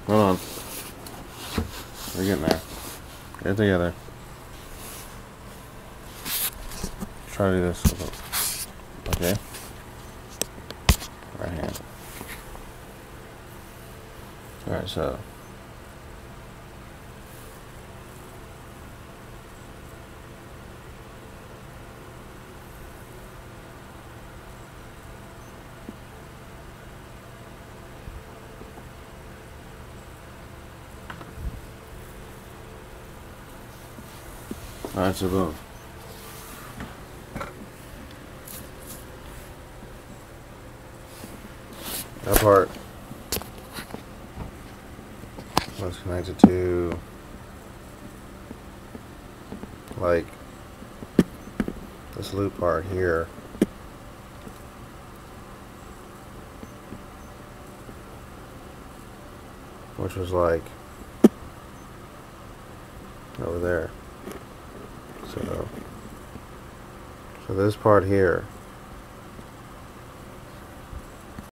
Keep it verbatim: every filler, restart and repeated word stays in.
Hold on. We're getting there. Get it together. Try to do this. Okay. Right hand. Alright, so. Alright, so boom. That part was connected to, like, this loop part here. Which was like over there. So, so this part here